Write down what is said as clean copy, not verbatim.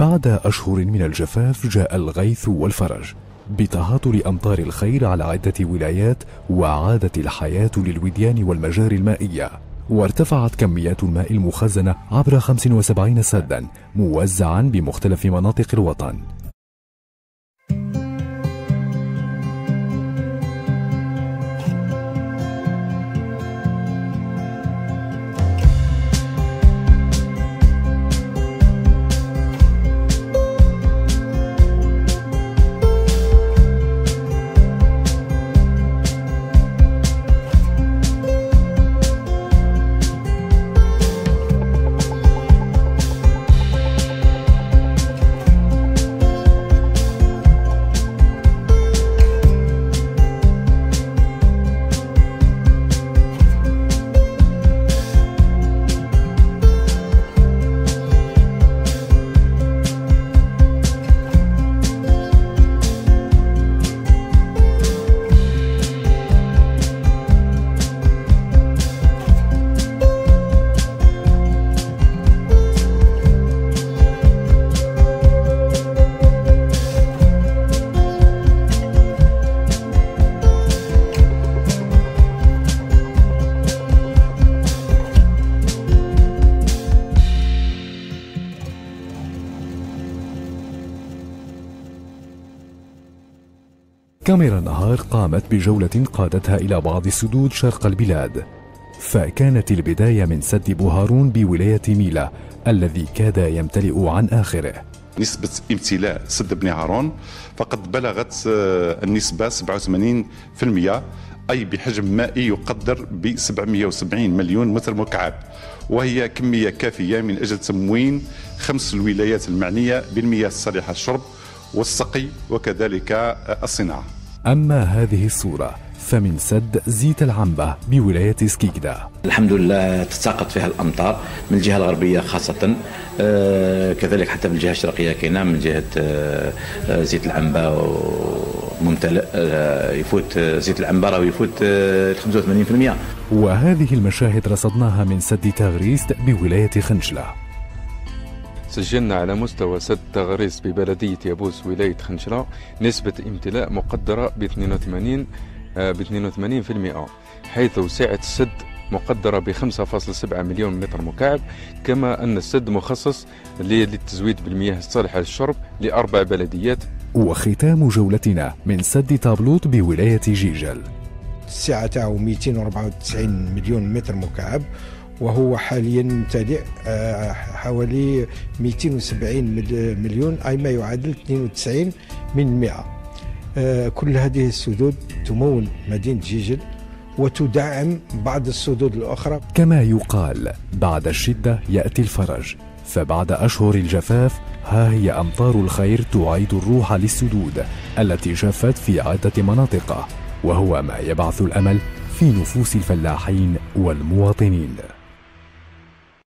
بعد أشهر من الجفاف جاء الغيث والفرج بتهاطل أمطار الخير على عدة ولايات، وعادت الحياة للوديان والمجاري المائية، وارتفعت كميات الماء المخزنة عبر 75 سدا موزعا بمختلف مناطق الوطن. كاميرا النهار قامت بجولة قادتها إلى بعض السدود شرق البلاد، فكانت البداية من سد بوهارون بولاية ميلا الذي كاد يمتلئ عن آخره. نسبة امتلاء سد بني هارون فقد بلغت النسبة 87%، أي بحجم مائي يقدر ب 770 مليون متر مكعب، وهي كمية كافية من أجل تموين 5 الولايات المعنية بالمياه الصالحة للشرب والسقي وكذلك الصناعة. أما هذه الصورة فمن سد زيت العنبة بولاية سكيكدا. الحمد لله تساقط فيها الأمطار من الجهة الغربية خاصة، كذلك حتى من الجهة الشرقية كاينة من جهة زيت العنبة ممتلئ، يفوت زيت العنبة راه يفوت 85%. وهذه المشاهد رصدناها من سد تغريست بولاية خنشلة. سجلنا على مستوى سد تغريس ببلدية يابوس ولاية خنشلة نسبة امتلاء مقدرة ب 82%، حيث سعة السد مقدرة ب 5.7 مليون متر مكعب، كما أن السد مخصص للتزويد بالمياه الصالحة للشرب ل4 بلديات. وختام جولتنا من سد طابلوط بولاية جيجل. السعة تاعو 294 مليون متر مكعب، وهو حاليا يمتلئ حوالي 270 مليون، أي ما يعادل 92%. كل هذه السدود تمول مدينة جيجل وتدعم بعض السدود الأخرى. كما يقال بعد الشدة يأتي الفرج، فبعد أشهر الجفاف ها هي أمطار الخير تعيد الروح للسدود التي جفت في عدة مناطق، وهو ما يبعث الأمل في نفوس الفلاحين والمواطنين.